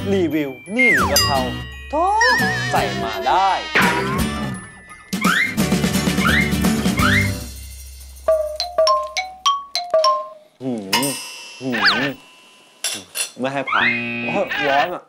รีวิวนี่หรือกะเพราโธ่ใส่มาได้ไม่ให้ผ่านร้อนอ่ะ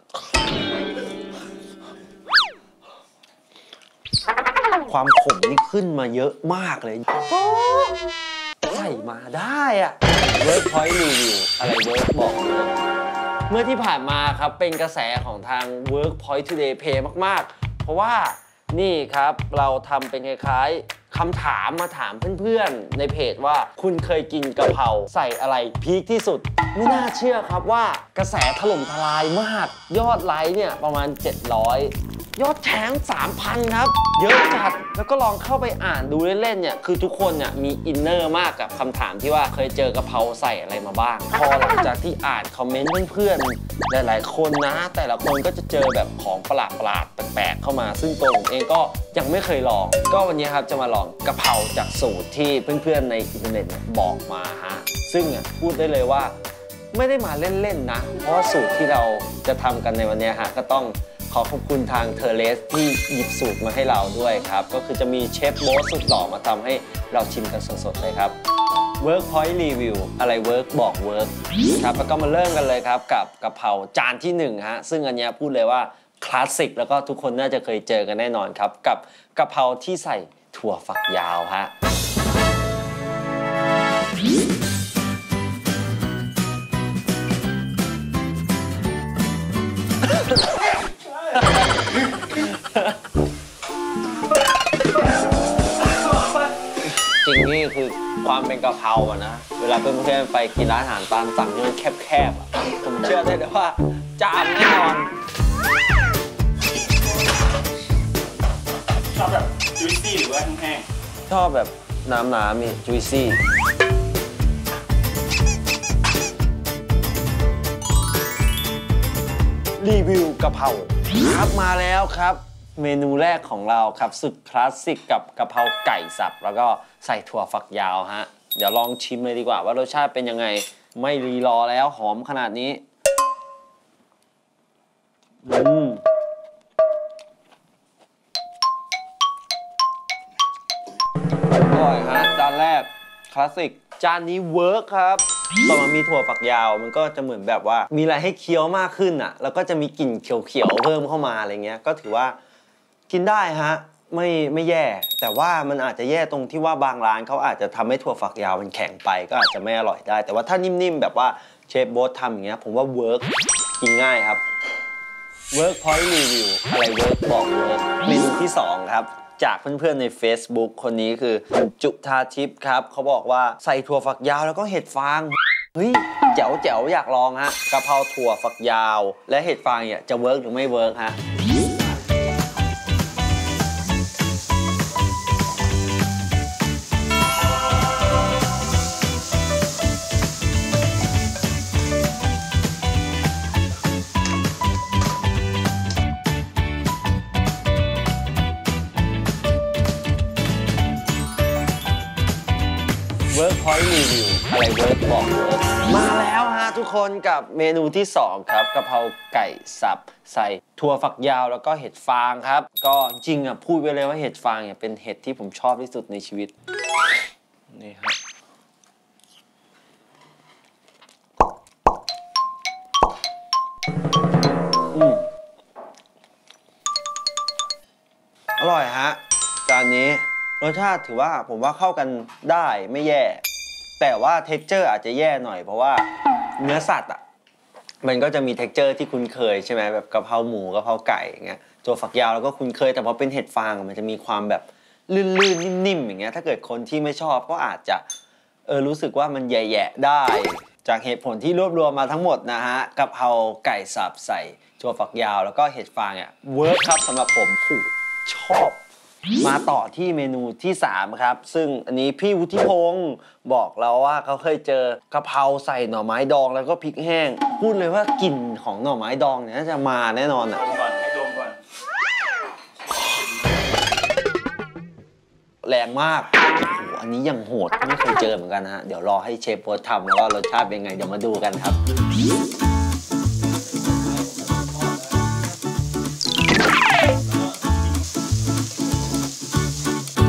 ความขมนี่ขึ้นมาเยอะมากเลยใส่มาได้อ่ะ Workpoint รีวิวอะไร Work บอกเลยเมื่อที่ผ่านมาครับเป็นกระแสของทาง Workpoint Today Pay มากๆเพราะว่านี่ครับเราทำเป็นคล้ายๆคำถามมาถามเพื่อนๆในเพจว่าคุณเคยกินกะเพราใส่อะไรพีคที่สุดไม่น่าเชื่อครับว่ากระแสถล่มทลายมากยอดไลค์เนี่ยประมาณ700ยอดแชร์ 3,000 ครับเยอะจัดแล้วก็ลองเข้าไปอ่านดูเล่นๆเนี่ยคือทุกคนเนี่ยมีอินเนอร์มากกับคำถามที่ว่าเคยเจอกะเพราใส่อะไรมาบ้างพอหลังจากที่อ่านคอมเมนต์เพื่อนๆหลายๆคนนะแต่ละคนก็จะเจอแบบของประหลาดๆแปลกๆเข้ามาซึ่งตัวผมเองก็ยังไม่เคยลองก็วันนี้ครับจะมาลองกะเพราจากสูตรที่เพื่อนๆในอินเทอร์เน็ตบอกมาฮะซึ่งพูดได้เลยว่าไม่ได้มาเล่นๆนะเพราะว่าสูตรที่เราจะทำกันในวันนี้ฮะก็ต้องขอขอบคุณทางเทอร์เลสที่หยิบสูตรมาให้เราด้วยครับก็คือจะมีเชฟโบ๊ทสุดหล่อมาทำให้เราชิมกันสดๆเลยครับ Workpoint Review อะไร Work บอก Work ครับแล้วก็มาเริ่มกันเลยครับกับกะเพราจานที่1ฮะซึ่งอันนี้พูดเลยว่าคลาสสิกแล้วก็ทุกคนน่าจะเคยเจอกันแน่นอนครับกับกะเพราที่ใส่ถั่วฝักยาวฮะจริงนี่คือความเป็นกะเพราอะนะเวลาเพื่อนๆไปกินร้านอาหารตามสั่งนี่มันแคบๆอะผมเชื่อได้เลยว่าจามแน่นอนชอบแบบจุยซี่หรือว่าแห้งชอบแบบน้ำมีจุยซี่รีวิวกะเพราครับมาแล้วครับเมนูแรกของเราครับสุดคลาสสิกกับกะเพราไก่สับแล้วก็ใส่ถั่วฝักยาวฮะเดี๋ยวลองชิมเลยดีกว่าว่ารสชาติเป็นยังไงไม่รีรอแล้วหอมขนาดนี้อร่อยฮะจานแรกคลาสสิกจานนี้เวิร์คครับต่อมามีถั่วฝักยาวมันก็จะเหมือนแบบว่ามีอะไรให้เคี้ยวมากขึ้นอ่ะแล้วก็จะมีกลิ่นเขียวๆเพิ่มเข้ามาอะไรเงี้ยก็ถือว่ากินได้ฮะไม่แย่แต่ว่ามันอาจจะแย่ตรงที่ว่าบางร้านเขาอาจจะทำให้ถั่วฝักยาวมันแข็งไปก็อาจจะไม่อร่อยได้แต่ว่าถ้านิ่มๆแบบว่าเชฟโบ๊ททำอย่างเงี้ยผมว่าเวิร์กกินง่ายครับ Workpoint Review อะไรเวิร์กบอกเวิร์กเมนูที่2ครับจากเพื่อนๆใน Facebook คนนี้คือจุธาทิพย์ครับเขาบอกว่าใส่ถั่วฝักยาวแล้วก็เห็ดฟางเฮ้ยแจ๋วอยากลองฮะกะเพราถั่วฝักยาวและเห็ดฟางเนี่ยจะเวิร์กหรือไม่เวิร์กฮะWorkpoint Review อะไร Work บอก Work มาแล้วฮะทุกคนกับเมนูที่2ครับกะเพราไก่สับใส่ถั่วฝักยาวแล้วก็เห็ดฟางครับก็จริงพูดไปเลยว่าเห็ดฟางเนี่ยเป็นเห็ดที่ผมชอบที่สุดในชีวิตนี่ครับอร่อยฮะจานนี้รสชาติถือว่าผมว่าเข้ากันได้ไม่แย่แต่ว่าเท็กเจอร์อาจจะแย่หน่อยเพราะว่าเนื้อสัตว์มันก็จะมีเท็กเจอร์ที่คุ้นเคยใช่ไหมแบบกะเพราหมูกะเพราไก่อย่างเงี้ยตัวฝักยาวแล้วก็คุ้นเคยแต่พอเป็นเห็ดฟางมันจะมีความแบบลื่นๆนิ่มๆอย่างเงี้ยถ้าเกิดคนที่ไม่ชอบก็อาจจะรู้สึกว่ามันแย่ๆได้จากเหตุผลที่รวบรวมมาทั้งหมดนะฮะกะเพราไก่สับใส่ตัวฝักยาวแล้วก็เห็ดฟางเนี่ยเวิร์คครับสำหรับผมชอบมาต่อที่เมนูที่3ครับซึ่งอันนี้พี่วุฒิพงศ์บอกเราว่าเขาเคยเจอกะเพราใส่หน่อไม้ดองแล้วก็พริกแห้งพูดเลยว่ากลิ่นของหน่อไม้ดองเนี่ยน่าจะมาแน่นอนอ่ะให้ดมก่อนแรงมากโอ้โหอันนี้ยังโหดไม่เคยเจอเหมือนกันนะฮะเดี๋ยวรอให้เชฟโบ๊ททำแล้วก็รสชาติเป็นไงเดี๋ยวมาดูกันครับ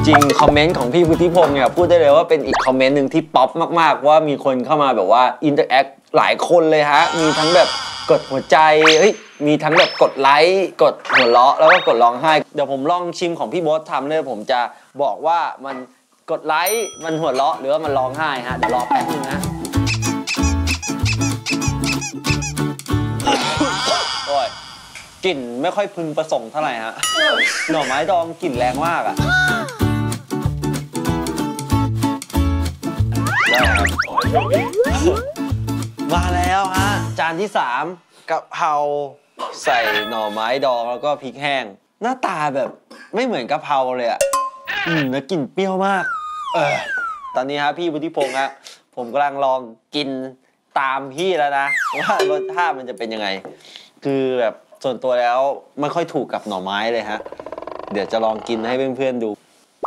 ริงๆคอมเมนต์ของพี่พุทธิพงศ์เนี่ยพูดได้เลยว่าเป็นอีกคอมเมนต์หนึ่งที่ป๊อปมากๆว่ามีคนเข้ามาแบบว่าอินเตอร์แอคหลายคนเลยฮะมีทั้งแบบกดหัวใจเฮ้ยมีทั้งแบบกดไลค์กดหัวเราะแล้วก็กดร้องไห้เดี๋ยวผมลองชิมของพี่โบ๊ททำเลยผมจะบอกว่ามันกดไลค์มันหัวเราะหรือว่ามันร้องไห้ฮะเดี๋ยวรอแป๊บนึงนะโอ้ยกลิ่นไม่ค่อยพึงประสงค์เท่าไหร่ฮะหน่อไม้ดองกลิ่นแรงมากอะมาแล้วฮะจานที่3กะเพราใส่หน่อไม้ดองแล้วก็พริกแห้งหน้าตาแบบไม่เหมือนกะเพราเลยอะแล้วกลิ่นเปรี้ยวมากตอนนี้ฮะพี่วุฒิพงศ์ฮะผมกำลังลองกินตามพี่แล้วนะว่ารสชาติมันจะเป็นยังไงคือแบบส่วนตัวแล้วไม่ค่อยถูกกับหน่อไม้เลยฮะเดี๋ยวจะลองกินให้เพื่อนๆดู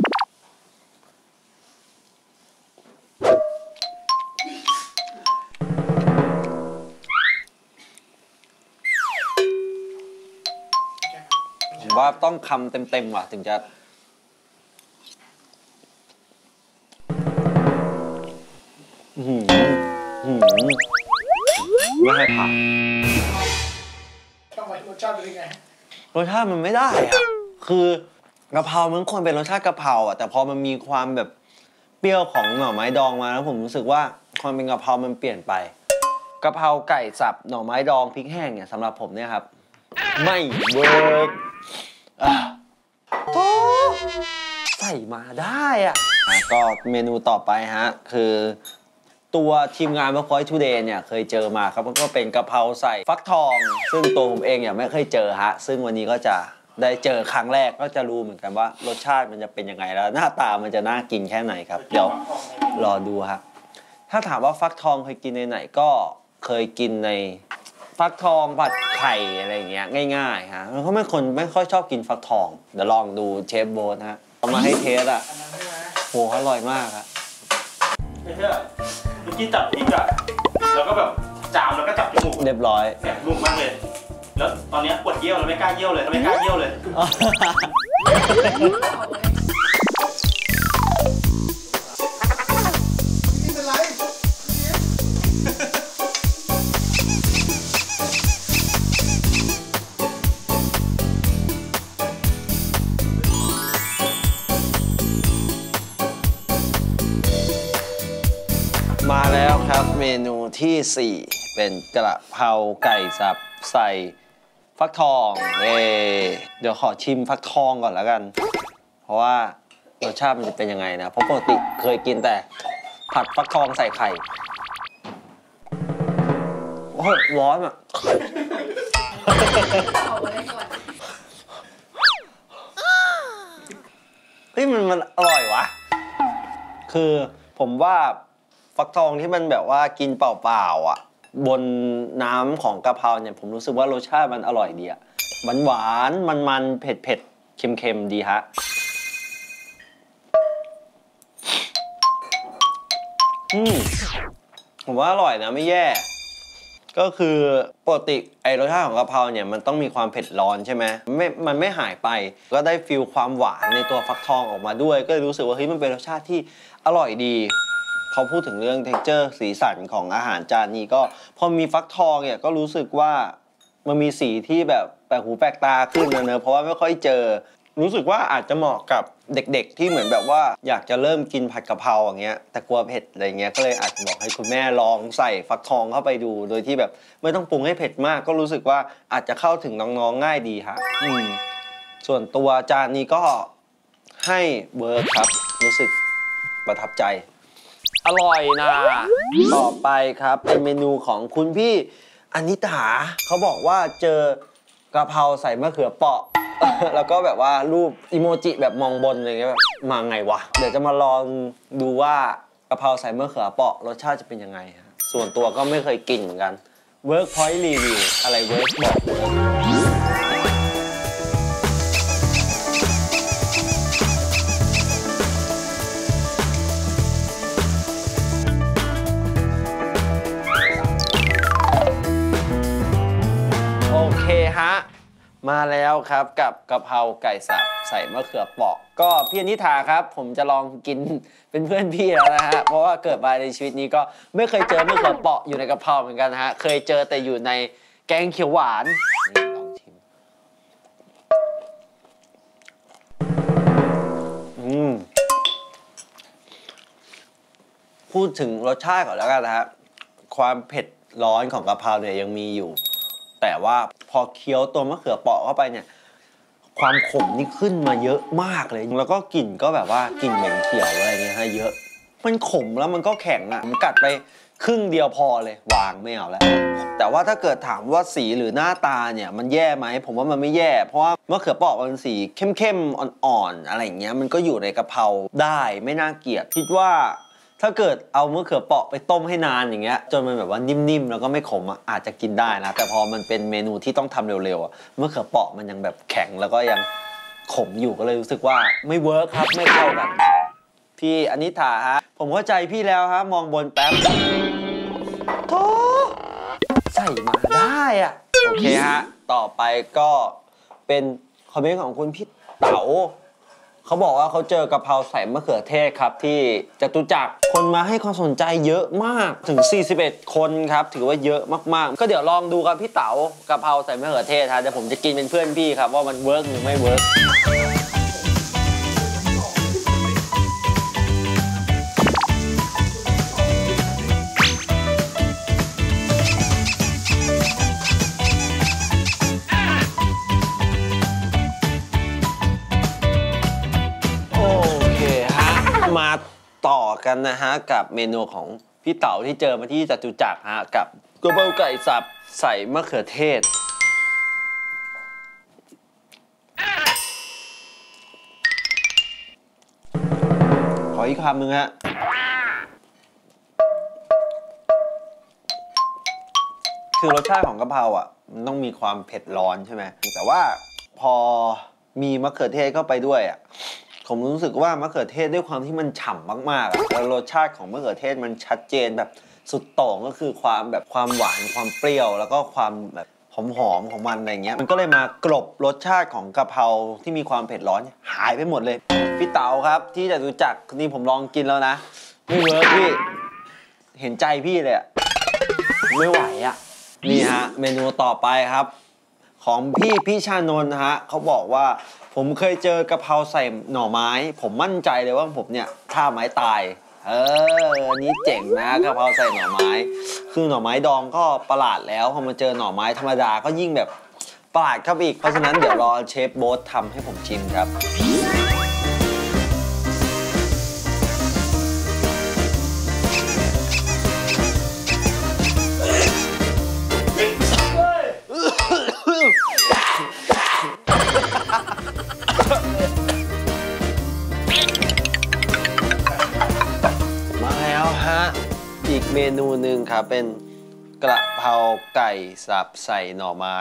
ผมว่าต้องคำเต็มๆว่ะถึงจะไม่ให้ผ่านต้องไปรสชาติเป็นยังไงรสชาติมันไม่ได้อะคือกะเพรามันควรเป็นรสชาติกะเพราอะแต่พอมันมีความแบบเปรี้ยวของหน่อไม้ดองมาแล้วผมรู้สึกว่าความเป็นกะเพรามันเปลี่ยนไปกะเพราไก่สับหน่อไม้ดองพริกแห้งเนี่ยสำหรับผมเนี่ยครับไม่เวิร์กใส่มาได้อะก็เมนูต่อไปฮะคือตัวทีมงาน Workpoint Today เนี่ยเคยเจอมาครับก็เป็นกะเพราใส่ฟักทองซึ่งตัวผมเองเนี่ยไม่เคยเจอฮะซึ่งวันนี้ก็จะได้เจอครั้งแรกก็จะรู้เหมือนกันว่ารสชาติมันจะเป็นยังไงแล้วหน้าตามันจะน่ากินแค่ไหนครับเดี๋ยวรอดูฮะถ้าถามว่าฟักทองเคยกินในไหนก็เคยกินในฟักทองผัดไข่อะไรอย่างเงี้ยง่ายๆฮะเพราะไม่ค่อยชอบกินฟักทองเดี๋ยวลองดูเชฟโบ๊ทฮะเอามาให้เทสอ่ะโหอร่อยมากครับไม่เชื่อเมื่อกี้จับพริกอะแล้วก็แบบจามแล้วก็จับจมูกเรียบร้อยแสบจมูกมากเลยแล้วตอนนี้ปวดเยี่ยวแล้วไม่กล้าเยี่ยวเลยไม่กล้าเยี่ยวเลยมาแล้วครับเมนูที่ 4เป็นกระเพราไก่สับใส่ฟักทองเดี๋ยวขอชิมฟักทองก่อนแล้วกันเพราะว่ารสชาติมันจะเป็นยังไงนะเพราะปกติเคยกินแต่ผัดฟักทองใส่ไข่โอ้ยร้อนอ่ะเฮ้ยมันอร่อยวะคือผมว่าฟักทองที่มันแบบว่ากินเปล่าๆอ่ะบนน้ำของกะเพราเนี่ยผมรู้สึกว่ารสชาติมันอร่อยดีอ่ะหวานๆมันๆเผ็ดๆเค็มๆดีฮะผมว่าอร่อยนะไม่แย่ก็คือปกติไอรสชาติของกะเพราเนี่ยมันต้องมีความเผ็ดร้อนใช่ไหมมันไม่หายไปก็ได้ฟีลความหวานในตัวฟักทองออกมาด้วยก็รู้สึกว่าเฮ้ยมันเป็นรสชาติที่อร่อยดีพอพูดถึงเรื่อง texture สีสันของอาหารจานนี้ก็พอมีฟักทองเนี่ยก็รู้สึกว่ามันมีสีที่แบบแปลกหูแปลกตาขึ้นนะเนอะเพราะว่าไม่ค่อยเจอรู้สึกว่าอาจจะเหมาะกับเด็กๆที่เหมือนแบบว่าอยากจะเริ่มกินผัดกะเพราอย่างเงี้ยแต่กลัวเผ็ดอะไรเงี้ยก็เลยอาจจะบอกให้คุณแม่ลองใส่ฟักทองเข้าไปดูโดยที่แบบไม่ต้องปรุงให้เผ็ดมากก็รู้สึกว่าอาจจะเข้าถึงน้องๆง่ายดีฮะส่วนตัวจานนี้ก็ให้เวิร์คครับรู้สึกประทับใจอร่อยนะต่อไปครับเป็นเมนูของคุณพี่อนิถาเขาบอกว่าเจอกะเพราใส่มะเขือเปราะแล้วก็แบบว่ารูปอีโมจิแบบมองบนอะไรเงี้ยแบบมาไงวะเดี๋ยวจะมาลองดูว่ากะเพราใส่มะเขือเปราะรสชาติจะเป็นยังไงฮะส่วนตัวก็ไม่เคยกินเหมือนกัน Workpoint Review อะไร Work บอกโอเคฮะมาแล้วครับกับกะเพราไก่สับใส่มะเขือเปราะก็พี่อนิธาครับผมจะลองกินเป็นเพื่อนพี่แล้วนะฮะเพราะว่าเกิดมาในชีวิตนี้ก็ไม่เคยเจอมะเขือเปราะอยู่ในกะเพราเหมือนกันฮะเคยเจอแต่อยู่ในแกงเขียวหวานนี่ลองชิมพูดถึงรสชาติก่อนแล้วกันนะฮะความเผ็ดร้อนของกะเพราเนี่ยยังมีอยู่แต่ว่าพอเคี้ยวตัวมะเขือเปราะเข้าไปเนี่ยความขมนี่ขึ้นมาเยอะมากเลยแล้วก็กลิ่นก็แบบว่ากลิ่นเหม็นเขียวอะไรเงี้ยฮะเยอะมันขมแล้วมันก็แข็งอ่ะผมกัดไปครึ่งเดียวพอเลยวางไม่เอาแล้วแต่ว่าถ้าเกิดถามว่าสีหรือหน้าตาเนี่ยมันแย่ไหมผมว่ามันไม่แย่เพราะว่ามะเขือเปราะมันสีเข้มๆอ่อนๆอะไรอย่างเงี้ยมันก็อยู่ในกะเพราได้ไม่น่าเกลียดคิดว่าถ้าเกิดเอามะเขือเปราะไปต้มให้นานอย่างเงี้ยจนมันแบบว่านิ่มๆแล้วก็ไม่ขมอาจจะกินได้นะแต่พอมันเป็นเมนูที่ต้องทำเร็วๆมะเขือเปราะมันยังแบบแข็งแล้วก็ยังขมอยู่ก็เลยรู้สึกว่าไม่เวิร์คครับไม่เข้ากันพี่อนิธาฮะผมเข้าใจพี่แล้วฮะมองบนแป๊บโธ่ใส่มาได้อะโอเคฮะต่อไปก็เป็นคอมเมนต์ของคุณพี่เต๋าเขาบอกว่าเขาเจอกะเพราใส่มะเขือเทศครับที่จตุจักรคนมาให้ความสนใจเยอะมากถึง41คนครับถือว่าเยอะมากๆก็เดี๋ยวลองดูครับพี่เต๋ากะเพราใส่มะเขือเทศฮะเดี๋ยวผมจะกินเป็นเพื่อนพี่ครับว่ามันเวิร์กหรือไม่เวิร์กมาต่อกันนะฮะกับเมนูของพี่เต๋าที่เจอมาที่จตุจักรฮะกับกะเพราไก่สับใส่มะเขือเทศขออีกคำหนึ่งฮะคือรสชาติของกะเพราอ่ะมันต้องมีความเผ็ดร้อนใช่ไหมแต่ว่าพอมีมะเขือเทศเข้าไปด้วยอ่ะผมรู้สึกว่ามะเขือเทศด้วยความที่มันฉ่ำมากๆแล้วรสชาติของมะเขือเทศมันชัดเจนแบบสุดโต่งก็คือความแบบความหวานความเปรี้ยวแล้วก็ความแบบหอมของมันอะไรเงี้ยมันก็เลยมากลบรสชาติของกะเพราที่มีความเผ็ดร้อนหายไปหมดเลยพี่เต๋าครับที่จตุจักรนี่ผมลองกินแล้วนะไม่เวิร์กพี่เห็นใจพี่เลยอะไม่ไหวอะนี่ฮะเมนูต่อไปครับของพี่ชานนท์ฮะเขาบอกว่าผมเคยเจอกะเพราใส่หน่อไม้ผมมั่นใจเลยว่าผมเนี่ยท่าไม้ตายอันนี้เจ๋งนะกะเพราใส่หน่อไม้คือหน่อไม้ดองก็ประหลาดแล้วพอมาเจอหน่อไม้ธรรมดาก็ยิ่งแบบประหลาดเข้าไปอีกเพราะฉะนั้นเดี๋ยวรอเชฟโบ๊ททำให้ผมชิมครับอีกเมนูหนึ่งครับเป็นกระเพราไก่สับใส่หน่อไม้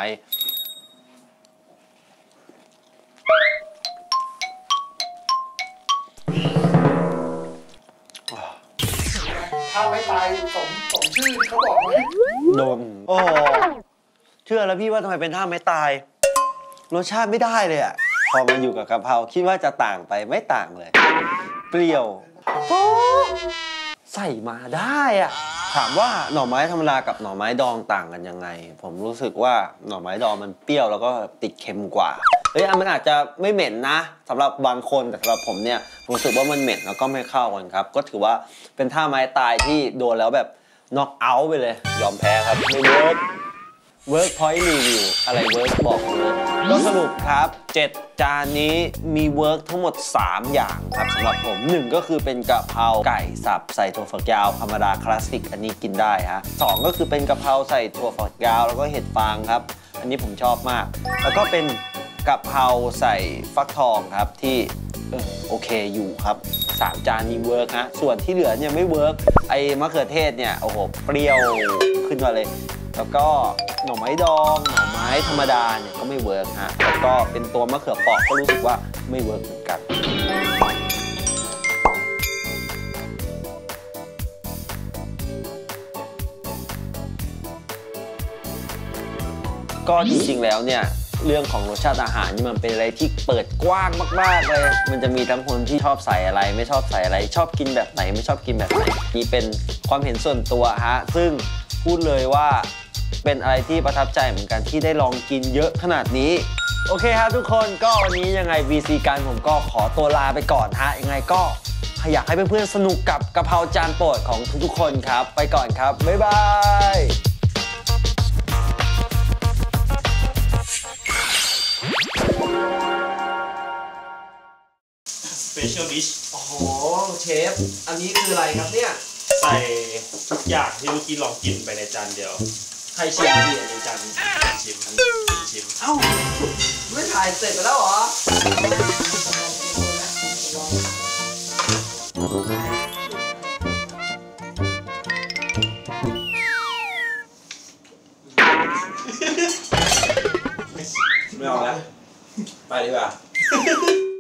ถ้าไม่ตายสมชื่อที่เขาบอกไหมโดนโอ้เชื่อแล้วพี่ว่าทำไมเป็นท่าไม่ตายรสชาติไม่ได้เลยอะพอมาอยู่กับกะเพราคิดว่าจะต่างไปไม่ต่างเลยเปรี้ยวใส่มาได้อะถามว่าหน่อไม้ธรรมดากับหน่อไม้ดองต่างกันยังไงผมรู้สึกว่าหน่อไม้ดองมันเปรี้ยวแล้วก็ติดเค็มกว่ามันอาจจะไม่เหม็นนะสำหรับบางคนแต่สำหรับผมเนี่ยรู้สึกว่ามันเหม็นแล้วก็ไม่เข้ากันครับก็ถือว่าเป็นท่าไม้ตายที่โดนแล้วแบบน็อกเอาท์ไปเลยยอมแพ้ครับไม่เวิร์กWorkpoint Review อะไรเวิร์กบอกเลยก็สรุปครับ7จานนี้มีเวิร์กทั้งหมด3อย่างครับสำหรับผม1ก็คือเป็นกะเพราไก่สับใส่ถั่วฝักยาวธรรมดาคลาสสิกอันนี้กินได้ฮะ2ก็คือเป็นกะเพราใส่ถั่วฝักยาวแล้วก็เห็ดฟางครับอันนี้ผมชอบมากแล้วก็เป็นกะเพราใส่ฟักทองครับที่โอเคอยู่ครับ3จานนี้เวิร์กฮะส่วนที่เหลือเนี่ยไม่เวิร์กไอ้มะเขือเทศเนี่ยโอ้โหเปรี้ยวขึ้นมาเลยแล้วก็หน่อไม้ดองหน่อไม้ธรรมดาเนี่ยก็ไม่เวิร์กฮะแล้วก็เป็นตัวมะเขือเปราะก็รู้สึกว่าไม่เวิร์กเหมือนกันก็จริงๆแล้วเนี่ยผเรื่องของรสชาติอาหารนี่มันเป็นอะไรที่เปิดกว้างมากๆเลยมันจะมีทั้งคนที่ชอบใส่อะไรไม่ชอบใส่อะไรชอบกินแบบไหนไม่ชอบกินแบบไหนนี่เป็นความเห็นส่วนตัวฮะซึ่งพูดเลยว่าเป็นอะไรที่ประทับใจเหมือนกันที่ได้ลองกินเยอะขนาดนี้โอเคครับทุกคนก็วันนี้ยังไง VC การผมก็ขอตัวลาไปก่อนฮะยังไงก็อยากให้เพื่อนๆสนุกกับกะเพราจานโปรดของทุกๆคนครับไปก่อนครับบ๊ายบาย Special dish โอ้โหเชฟอันนี้คืออะไรครับเนี่ยใส่ทุกอย่างที่เมื่อกี้ลองกินไปในจานเดียวใครชิมดีในจานนี้ชิมเอ้าไม่ถ่ายเสร็จไปแล้วเหรอไม่เอาแล้วไปดีกว่า